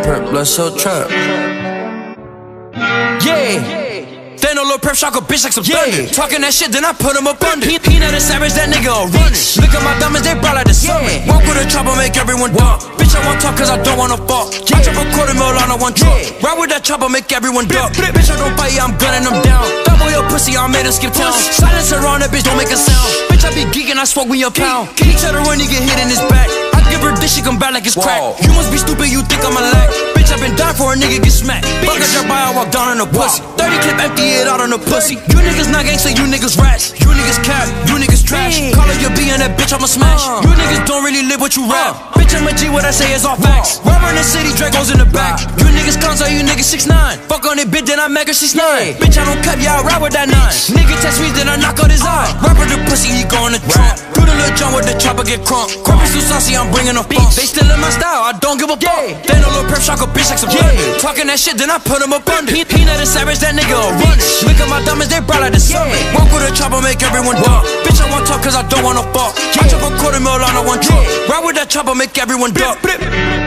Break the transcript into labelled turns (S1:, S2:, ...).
S1: Smokepurpp, blood so trap. Yeah. They know Lil Perp shock a bitch like some thunder. Talking that shit, then I put him up under. He not a savage, that nigga a runner. Look at my diamonds, they bright like the summer. Walk with a chopper, make everyone duck. Bitch, I won't talk cause I don't wanna fuck. I drop a $250,000 on one truck. Ride with that chopper, make everyone duck. Bitch, I don't fight, yeah, I'm gunning them down. Double your pussy, I made him skip town. Silence around that bitch, don't make a sound. Bitch, I be geeking, I smoke me a pound. Can each other when he get hit in his back. I give her this, she come back like it's crack. You must be stupid, you think I'm a lack. Bitch, I been dying for a nigga get smacked. Fuck a drop by, I walk down on the pussy. 30 clip, empty it out on the pussy. You niggas not gangsta, you niggas rats. You niggas cap, you niggas trash. Call her your B and that bitch, I'ma smash. You niggas don't really live what you rap. Bitch, I'm a G, what I say is all facts. Robber in the city, Draco's in the back. You niggas console, you niggas 6ix9ine. Fuck on it, bitch, then I make her 6ix9ine. Bitch, I don't cap, yeah, I ride with that 9. Nigga test me, then I knock out his eye. Rapper the pussy, he go in the trunk. Do the little John with the chopper, get crunk. Crumpy too saucy, I'm bringing a funk. They still in my style, I don't give a fuck. They know Lil Perp shock a bitch like some thunder. Talking that shit, then I put him up under. He not a savage, that nigga a runner. Look at my diamonds, they bright like the summer. Walk with a chopper, make everyone duck. Bitch, I won't talk cause I don't wanna fuck. I drop a $250,000 on one truck. Ride with that chopper, make everyone duck.